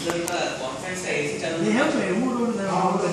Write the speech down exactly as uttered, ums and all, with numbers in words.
इधर का कॉन्फ्रेंस का एसी चालू They have to remove the